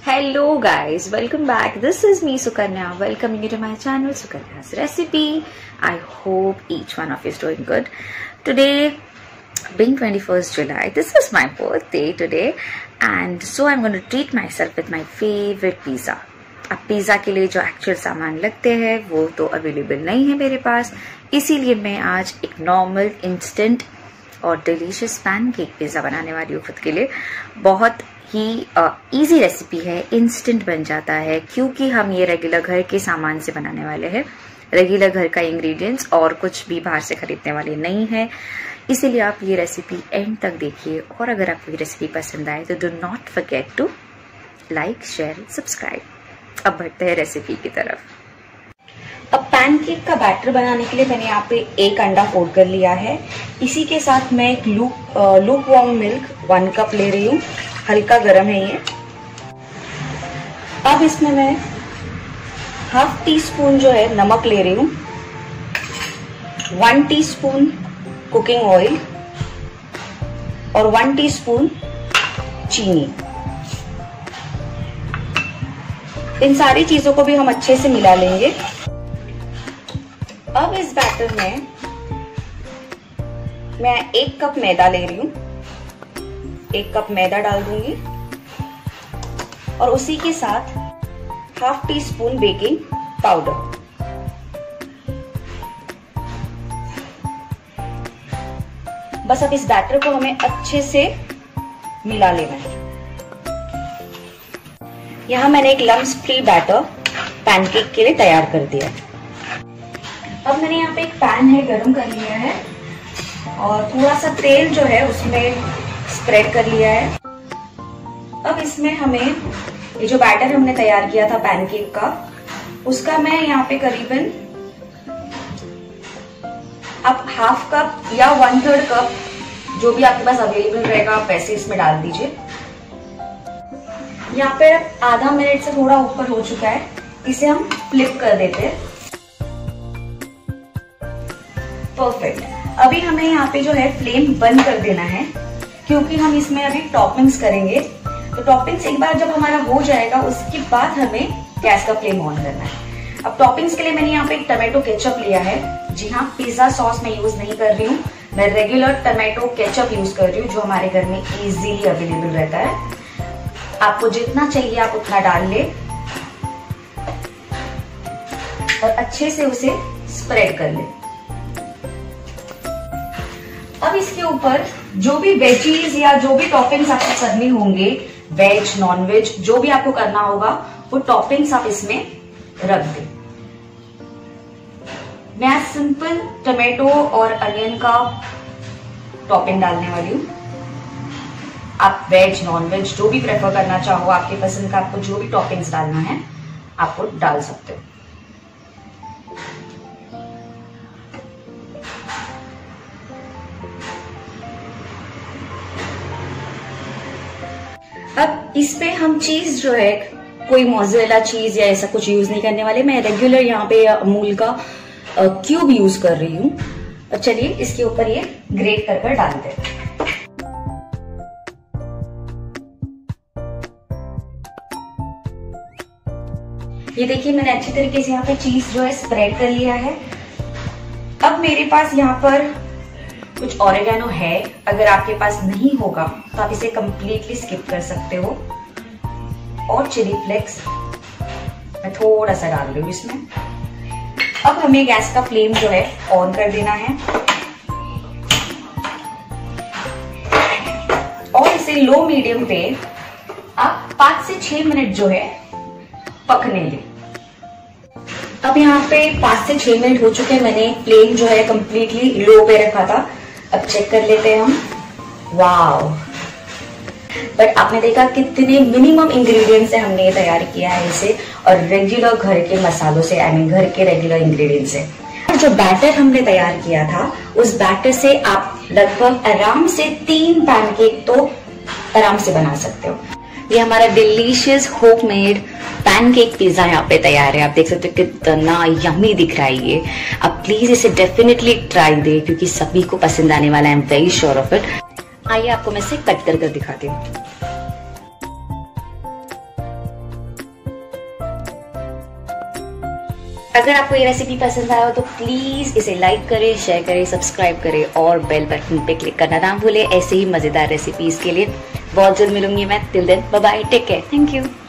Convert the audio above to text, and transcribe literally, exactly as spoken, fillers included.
Hello guys, welcome back. This is me Sukanya, welcoming you to my channel Sukanya's Recipe. I hope each one of you is doing good. Today being twenty-first July, this is my birthday today and so I'm going to treat myself with my favorite pizza. अब pizza के लिए जो actual सामान लगते हैं वो तो available नहीं है मेरे पास, इसीलिए मैं आज एक नॉर्मल इंस्टेंट और डिलीशियस पैनकेक पिज़्ज़ा बनाने वाली हूँ खुद के लिए। बहुत ही इजी रेसिपी है, इंस्टेंट बन जाता है क्योंकि हम ये रेगुलर घर के सामान से बनाने वाले हैं। रेगुलर घर का इंग्रेडिएंट्स और कुछ भी बाहर से खरीदने वाले नहीं है, इसीलिए आप ये रेसिपी एंड तक देखिए। और अगर आपको ये रेसिपी पसंद आए तो do not forget to like, share, subscribe. अब बढ़ते हैं रेसिपी की तरफ। अब पैनकेक का बैटर बनाने के लिए मैंने यहाँ पे एक अंडा फोड़ कर लिया है। इसी के साथ मैं एक लूप लूप वार्म मिल्क वन कप ले रही हूँ, हल्का गर्म है ये। अब इसमें मैं हाफ टी स्पून जो है नमक ले रही हूँ, वन टीस्पून कुकिंग ऑयल और वन टीस्पून चीनी। इन सारी चीजों को भी हम अच्छे से मिला लेंगे। अब इस बैटर में मैं एक कप मैदा ले रही हूँ, एक कप मैदा डाल दूंगी और उसी के साथ half teaspoon baking powder. बस अब इस बैटर को हमें अच्छे से मिला लेना है। यहाँ मैंने एक लम्स फ्री बैटर पैनकेक के लिए तैयार कर दिया। अब मैंने यहाँ पे एक पैन है गरम कर लिया है और थोड़ा सा तेल जो है उसमें स्प्रेड कर लिया है। अब इसमें हमें ये जो बैटर हमने तैयार किया था पैनकेक का, उसका मैं यहाँ पे करीबन आप हाफ कप या वन थर्ड कप जो भी आपके पास अवेलेबल रहेगा आप वैसे इसमें डाल दीजिए। यहाँ पे आधा मिनट से थोड़ा ऊपर हो चुका है, इसे हम फ्लिप कर देते हैं। परफेक्ट। अभी हमें यहाँ पे जो है फ्लेम बंद कर देना है क्योंकि हम इसमें अभी टॉपिंग्स करेंगे। तो टॉपिंग्स एक बार जब हमारा हो जाएगा उसके बाद हमें गैस का फ्लेम ऑन करना है। अब टॉपिंग्स के लिए मैंने यहाँ पे एक टमाटो केचप लिया है। जी हाँ, पिज्जा सॉस मैं यूज नहीं कर रही हूँ, मैं रेगुलर टमाटो केचप यूज कर रही हूँ जो हमारे घर में इजीली अवेलेबल रहता है। आपको जितना चाहिए आप उतना डाल ले और अच्छे से उसे स्प्रेड कर ले। अब इसके ऊपर जो भी वेजीज या जो भी टॉपिंग्स आपको करने होंगे, वेज नॉन वेज जो भी आपको करना होगा वो टॉपिंग्स आप इसमें रख दें। मैं आज सिंपल टमाटो और अनियन का टॉपिंग डालने वाली हूँ। आप वेज नॉन वेज जो भी प्रेफर करना चाहो, आपके पसंद का आपको जो भी टॉपिंग्स डालना है आपको डाल सकते हो। अब इस पे हम चीज जो है कोई मोज़रेला चीज या ऐसा कुछ यूज नहीं करने वाले। मैं रेगुलर यहाँ पे अमूल का क्यूब यूज कर रही हूँ। और चलिए इसके ऊपर ये ग्रेट कर कर डाल दे। ये देखिए मैंने अच्छी तरीके से यहाँ पे चीज जो है स्प्रेड कर लिया है। अब मेरे पास यहाँ पर कुछ ऑरिगेनो है, अगर आपके पास नहीं होगा तो आप इसे कंप्लीटली स्किप कर सकते हो। और चिली फ्लेक्स मैं थोड़ा सा डाल रही हूँ इसमें। अब हमें गैस का फ्लेम जो है ऑन कर देना है और इसे लो मीडियम पे आप पांच से छह मिनट जो है पकने लें। अब यहाँ पे पांच से छह मिनट हो चुके हैं, मैंने फ्लेम जो है कंप्लीटली लो पे रखा था। अब चेक कर लेते हैं हम। वाव, बट आपने देखा कितने मिनिमम इंग्रेडिएंट्स से हमने ये तैयार किया है इसे, और रेगुलर घर के मसालों से, आई मीन घर के रेगुलर इंग्रेडिएंट्स से। जो बैटर हमने तैयार किया था उस बैटर से आप लगभग आराम से तीन पैनकेक तो आराम से बना सकते हो। ये हमारा डिलीशियस होममेड पैनकेक पिज्जा यहाँ पे तैयार है। आप देख सकते हो कितना यम्मी दिख रहा है ये। अब प्लीज इसे डेफिनेटली ट्राई दे क्योंकि सभी को पसंद आने वाला है, I am very sure of it. आइए आपको मैं इसे कट कर कर दिखाती हूँ। अगर आपको ये रेसिपी पसंद आया हो तो प्लीज इसे लाइक करें, शेयर करें, सब्सक्राइब करें और बेल बटन पे क्लिक करना ना भूलें ऐसे ही मजेदार रेसिपीज के लिए। बहुत जल्द मिलूंगी मैं। Till then bye bye, take care, thank you.